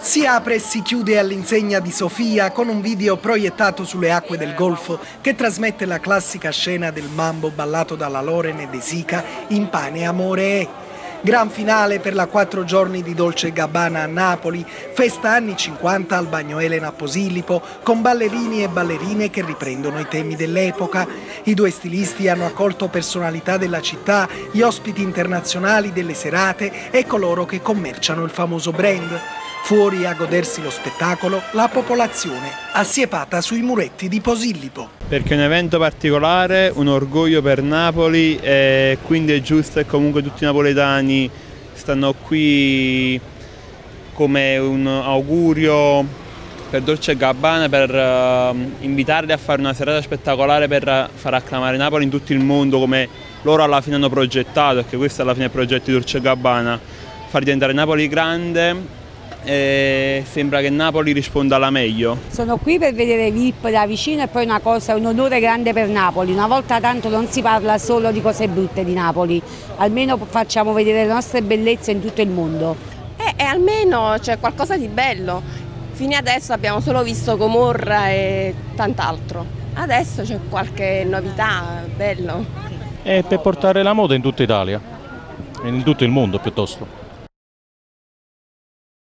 Si apre e si chiude all'insegna di Sofia con un video proiettato sulle acque del Golfo che trasmette la classica scena del mambo ballato dalla Loren e De Sica in Pane, amore è. Gran finale per la 4 giorni di Dolce & Gabbana a Napoli, festa anni 50 al Bagno Elena a Posillipo, con ballerini e ballerine che riprendono i temi dell'epoca. I due stilisti hanno accolto personalità della città, gli ospiti internazionali delle serate e coloro che commerciano il famoso brand. Fuori a godersi lo spettacolo la popolazione, assiepata sui muretti di Posillipo. Perché è un evento particolare, un orgoglio per Napoli e quindi è giusto che comunque tutti i napoletani stanno qui come un augurio per Dolce & Gabbana, per invitarli a fare una serata spettacolare per far acclamare Napoli in tutto il mondo come loro alla fine hanno progettato, perché questo alla fine è il progetto di Dolce & Gabbana, far diventare Napoli grande. E sembra che Napoli risponda alla meglio. Sono qui per vedere VIP da vicino e poi una cosa, un onore grande per Napoli. Una volta tanto non si parla solo di cose brutte di Napoli, almeno facciamo vedere le nostre bellezze in tutto il mondo. E almeno c'è qualcosa di bello. Fino adesso abbiamo solo visto Gomorra e tant'altro. Adesso c'è qualche novità, bello. È per portare la moda in tutta Italia, in tutto il mondo piuttosto.